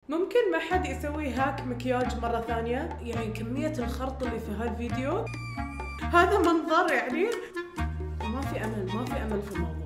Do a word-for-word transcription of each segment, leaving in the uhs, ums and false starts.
ممكن ما حد يسوي هاك مكياج مرة ثانية؟ يعني كمية الخرط اللي في هالفيديو هذا منظر، يعني ما في أمل، ما في أمل في الموضوع.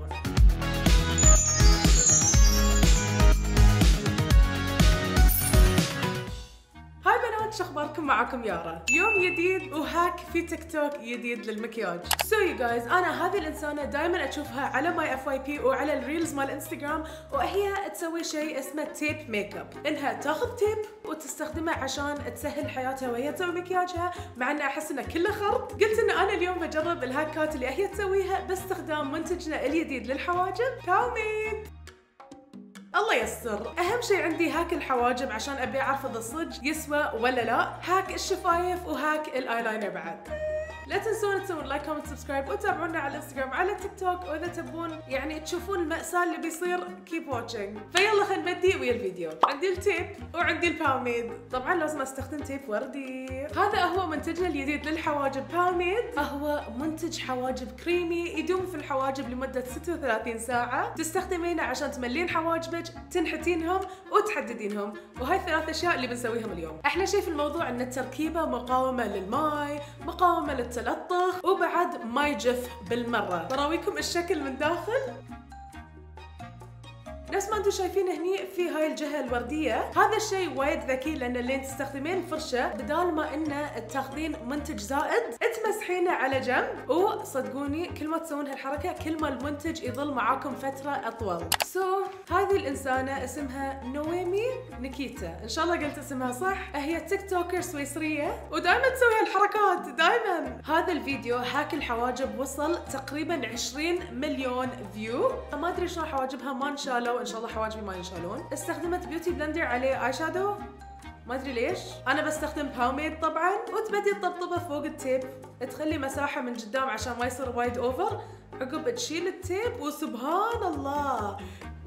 هاي بنات، شو اخباركم؟ معكم يارا. يوم جديد وهاك في تيك توك جديد للمكياج. سو يو جايز، انا هذه الانسانه دائما اشوفها على ماي اف واي بي وعلى الريلز مال انستغرام، وهي تسوي شيء اسمه تيب ميك اب، انها تاخذ تيب وتستخدمه عشان تسهل حياتها وهي تسوي مكياجها، مع انه احس انه كله خرط. قلت انه انا اليوم بجرب الهاكات اللي هي تسويها باستخدام منتجنا الجديد للحواجب باوميد. الله يستر. اهم شيء عندي هاك الحواجب عشان ابي اعرف اذا الصج يسوى ولا لا، هاك الشفايف وهاك الايلاينر بعد. لا تنسون تسوون لايك كومنت سبسكرايب وتابعونا على الانستغرام على التيك توك، واذا تبون يعني تشوفون المأساة اللي بيصير كيب واتشينج. فيلا خلينا نبدي ويا الفيديو. عندي التيب وعندي الباوميد، طبعا لازم استخدم تيب وردي. هذا هو منتجنا الجديد للحواجب باوميد، هو منتج حواجب كريمي يدوم في الحواجب لمدة ستة وثلاثين ساعة، تستخدمينه عشان تملين حواجبك، تنحتينهم وتحددينهم، وهاي الثلاث اشياء اللي بنسويهم اليوم. احلى شيء في الموضوع ان التركيبة مقاومة للماي، مقاومة للتلطخ، وبعد ما يجف بالمرة. براويكم الشكل من داخل نفس ما انتم شايفين هني في هاي الجهة الوردية. هذا الشيء وايد ذكي، لان اللي تستخدمين فرشة بدال ما انه تاخذين منتج زائد تمسحينه على جنب، وصدقوني كل ما تسوون هالحركة كل ما المنتج يظل معاكم فترة اطول. سو so, هذه الانسانة اسمها نويمي نيكيتا، ان شاء الله قلت اسمها صح. هي تيك توكر سويسرية ودائما تسوي هالحركات دائما. هذا الفيديو هاك الحواجب وصل تقريبا عشرين مليون فيو. ما ادري شلون حواجبها ما انشالوا، ان شاء الله حواجبي ما ينشالون. استخدمت بيوتي بلندر عليه اي شادو، ما ادري ليش. انا بستخدم باوميد طبعا، وتبدي تطبطبه فوق التيب، تخلي مساحه من قدام عشان ما يصير وايد اوفر، عقب تشيل التيب وسبحان الله.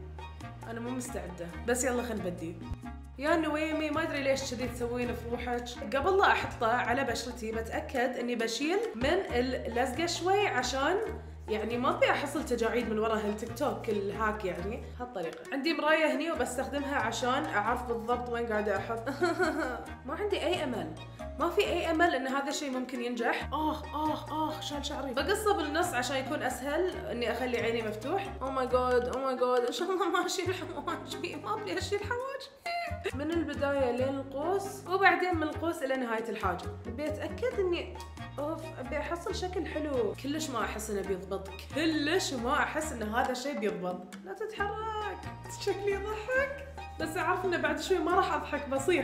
انا مو مستعده، بس يلا خلينا نبدي. يا نويمي ما ادري ليش كذي تسوين في روحك. قبل لا احطه على بشرتي بتاكد اني بشيل من اللزقه شوي، عشان يعني ما ابي احصل تجاعيد من ورا هالتيك توك الهاك. يعني هالطريقه. عندي مرايه هني وبستخدمها عشان اعرف بالضبط وين قاعده احط. ما عندي اي امل، ما في اي امل ان هذا الشيء ممكن ينجح. اخ اخ اخ شال شعري. بقصه بالنص عشان يكون اسهل اني اخلي عيني مفتوح. او ماي جاد او ماي جاد، ان شاء الله ما اشيل حواجبي، ما ابي اشيل حواجبي. من البدايه لين القوس، وبعدين من القوس الى نهايه الحاجب. ابي اتاكد اني اوف ابي احصل شكل حلو. كلش ما احس انه بيضبط، كلش ما احس ان هذا الشيء بيضبط. لا تتحرك، شكلي يضحك، بس اعرف انه بعد شوي ما راح اضحك، بصيح.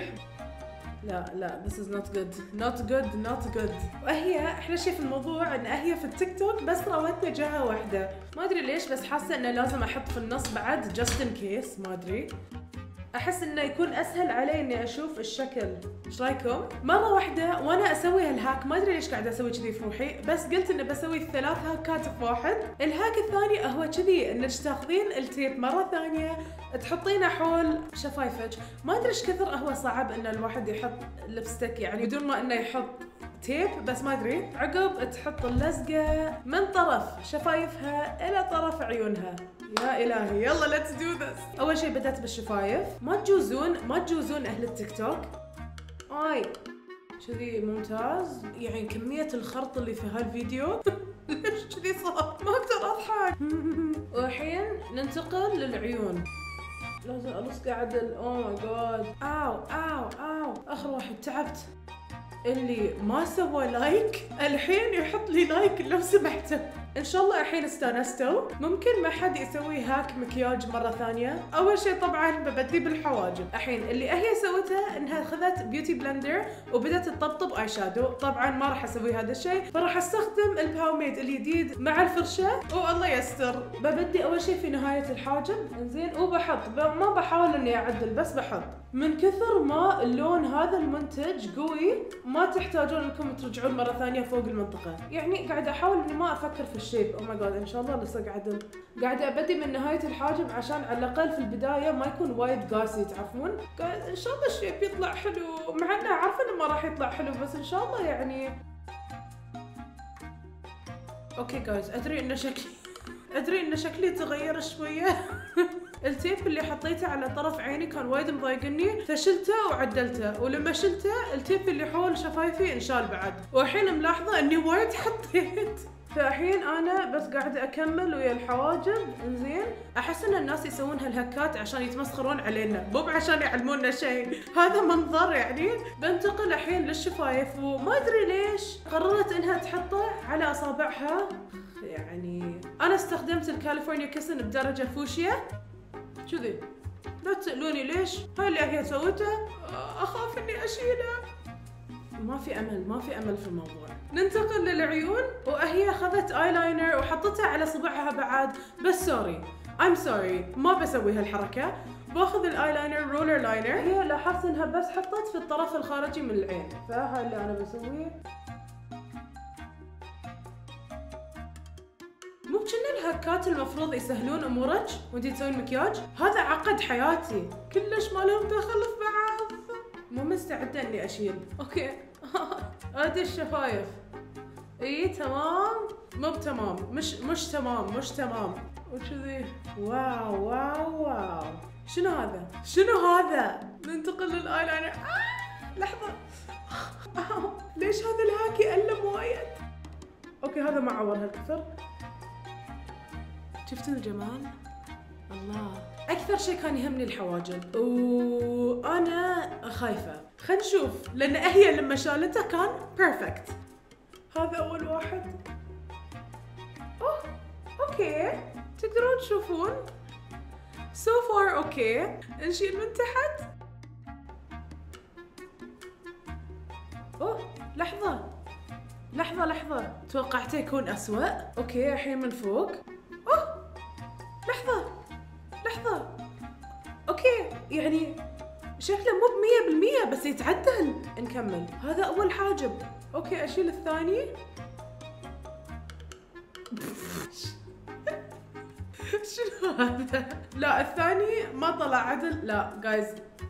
لا لا this is not good not good not good. وهي احلى شيء في الموضوع ان هي في التيك توك بس راوتنا جهه واحده، ما ادري ليش، بس حاسه انه لازم احط في النص بعد just in case. ما ادري، احس انه يكون اسهل علي اني اشوف الشكل. ايش رايكم؟ مره واحده وانا اسوي هالهاك، ما ادري ليش قاعده اسوي كذي في روحي، بس قلت اني بسوي الثلاث هاكات في واحد. الهاك الثاني هو كذي، انك تاخذين التيب مره ثانيه تحطينه حول شفايفك. ما ادري ايش كثر هو صعب ان الواحد يحط لبستك يعني بدون ما انه يحط تيب، بس ما ادري. عقب تحط اللزقه من طرف شفايفها الى طرف عيونها. يا الهي يلا ليتس دو ذس. اول شيء بدأت بالشفايف. ما تجوزون ما تجوزون اهل التيك توك. اي كذي ممتاز. يعني كمية الخرط اللي في هالفيديو ليش كذي صار؟ ما اقدر اضحك. والحين ننتقل للعيون. لازم الصق عدل. اوه ماي جاد. اوو اوو اوو اخر واحد تعبت. اللي ما سوى لايك الحين يحط لي لايك لو سمحتوا. ان شاء الله الحين استانستوا. ممكن ما حد يسوي هاك مكياج مره ثانيه. اول شيء طبعا ببدي بالحواجب. الحين اللي هي سوتها انها اخذت بيوتي بلندر وبدت تطبطب اي شادو. طبعا ما راح اسوي هذا الشيء، فراح استخدم الباوميد الجديد مع الفرشه، والله يستر. ببدي اول شيء في نهايه الحاجب، انزين، وبحط ما بحاول اني اعدل، بس بحط. من كثر ما اللون هذا المنتج قوي ما تحتاجون انكم ترجعون مره ثانيه فوق المنطقه. يعني قاعده احاول اني ما افكر في الشيب. او ماي جاد ان شاء الله لصق عدل. قاعده ابدي من نهايه الحاجب عشان على الاقل في البدايه ما يكون وايد قاسي، تعرفون؟ ان شاء الله الشيب يطلع حلو، مع انه عارفه انه ما راح يطلع حلو، بس ان شاء الله يعني. اوكي جايز، ادري ان شكلي ادري ان شكلي تغير شويه. التيب اللي حطيته على طرف عيني كان وايد مضايقني، فشلته وعدلته، ولما شلته التيب اللي حول شفايفي انشال بعد، والحين ملاحظة اني وايد حطيت. فالحين انا بس قاعدة اكمل ويا الحواجب. انزين احس ان الناس يسوون هالهكات عشان يتمسخرون علينا، مو عشان يعلمونا شيء، هذا منظر يعني. بنتقل الحين للشفايف، وما ادري ليش قررت انها تحطه على اصابعها. يعني انا استخدمت الكاليفورنيا كيسن بدرجة فوشيا كذي، لا تسألوني ليش، هاي اللي هي سوته، اخاف اني اشيله. ما في امل، ما في امل في الموضوع. ننتقل للعيون، وهي اخذت ايلاينر وحطتها على صبعها بعد، بس سوري I'm sorry ما بسوي هالحركة. باخذ الايلاينر رولر لاينر، هي لاحظت انها بس حطت في الطرف الخارجي من العين، فهاي اللي انا بسويه. مو كنا الهكات المفروض يسهلون امورك وانتي تسوين مكياج؟ هذا عقد حياتي، كلش ما لهم دخل في بعض. مو مستعدة اني اشيل. اوكي ادي الشفايف. اي تمام، مو بتمام، مش مش تمام، مش تمام وكذي. واو واو واو، شنو هذا؟ شنو هذا؟ ننتقل للايلاينر. آه لحظة. آه. ليش هذا الهاكي ألم وايد؟ اوكي هذا ما عور هالكثر. شفتوا الجمال؟ الله. أكثر شيء كان يهمني الحواجب، وأنا خايفة. خلينا نشوف، لأن هي لما شالته كان بيرفكت. هذا أول واحد. أوه أوكي، تقدرون تشوفون. So far أوكي. نشيل من تحت. أوه لحظة لحظة لحظة، توقعته يكون أسوأ. أوكي الحين من فوق. أوه لحظة لحظة. اوكي يعني شكله مو بمية بالمية بس يتعدل. نكمل. هذا اول حاجب. اوكي اشيل الثاني. شنو هذا؟ لا الثاني ما طلع عدل. لا جايز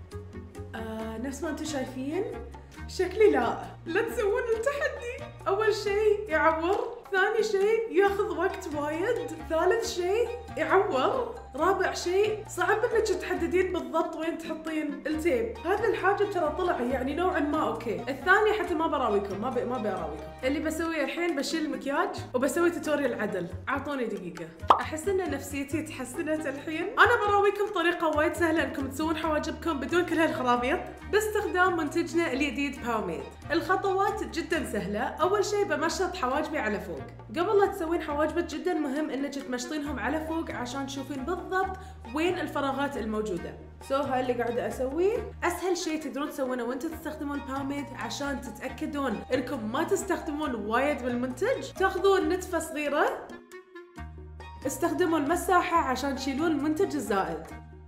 آه نفس ما انتم شايفين شكلي. لا لا تسوون التحدي. اول شيء يعور، ثاني شيء ياخذ وقت وايد، ثالث شيء يعور، رابع شيء صعب انك تحددين بالضبط وين تحطين التيب. هذا الحاجب ترى طلع يعني نوعا ما اوكي. الثاني حتى ما براويكم، ما بي ما براويكم. اللي بسويه الحين بشيل المكياج وبسوي توتوريال عدل. اعطوني دقيقة. احس ان نفسيتي تحسنت الحين. انا براويكم طريقة وايد سهلة انكم تسوون حواجبكم بدون كل هالخرابيط باستخدام منتجنا الجديد باوميد. الخطوات جدا سهلة. اول شيء بمشط حواجبي على فوق. قبل لا تسوين حواجبك جدا مهم انك تمشطينهم على فوق عشان تشوفين بالضبط وين الفراغات الموجودة. سو هاي اللي قاعدة اسويه. اسهل شيء تقدرون تسوونه وانتم تستخدمون باوميد عشان تتأكدون انكم ما تستخدمون وايد من المنتج. تاخذون نتفة صغيرة، استخدموا المساحة عشان تشيلون المنتج الزائد.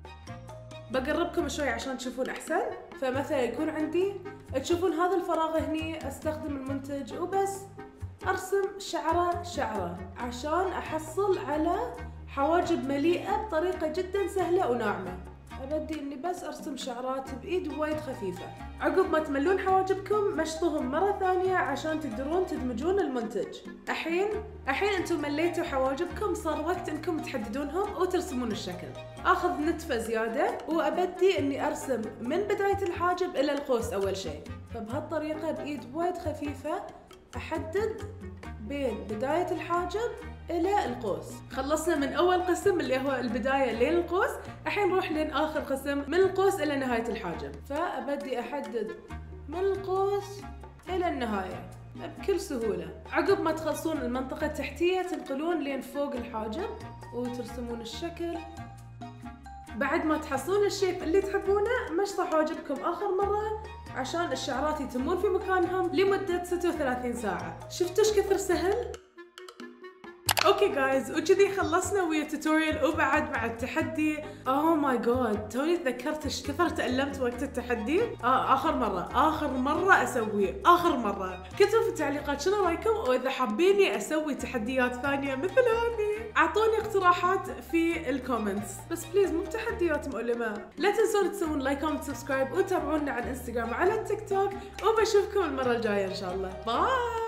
بقربكم شوي عشان تشوفون احسن. فمثلا يكون عندي، تشوفون هذا الفراغ هني، استخدم المنتج وبس ارسم شعرة شعرة عشان احصل على حواجب مليئة بطريقة جدا سهلة وناعمة. أبدي إني بس أرسم شعرات بإيد وايد خفيفة. عقب ما تملون حواجبكم مشطوهم مرة ثانية عشان تقدرون تدمجون المنتج. الحين الحين أنتم مليتوا حواجبكم، صار وقت إنكم تحددونهم وترسمون الشكل. آخذ نتفة زيادة وأبدي إني أرسم من بداية الحاجب إلى القوس أول شيء. فبهالطريقة بإيد وايد خفيفة أحدد بين بداية الحاجب إلى القوس. خلصنا من أول قسم اللي هو البداية لين القوس، الحين نروح لين آخر قسم من القوس إلى نهاية الحاجب. فأبدي أحدد من القوس إلى النهاية بكل سهولة. عقب ما تخلصون المنطقة التحتية تنقلون لين فوق الحاجب وترسمون الشكل. بعد ما تحصلون الشيب اللي تحبونه مشطوا حواجبكم آخر مرة عشان الشعرات يتمون في مكانهم لمدة ستة وثلاثين ساعة. شفتوا ايش كثر سهل؟ اوكي جايز، وكذي خلصنا ويا التوتوريال وبعد مع التحدي. اوه ماي جاد، توني تذكرت ايش كثر تألمت وقت التحدي. آه اخر مرة اخر مرة اسويه، اخر مرة. كتبوا في التعليقات شنو رايكم، واذا حابيني اسوي تحديات ثانية مثل هذه اعطوني اقتراحات في الكومنتس، بس بليز مو تحديات مؤلمة. لا تنسون تسوون لايك كومنت سبسكرايب وتابعونا على الانستغرام وعلى التيك توك، وبشوفكم المرة الجاية ان شاء الله. باي.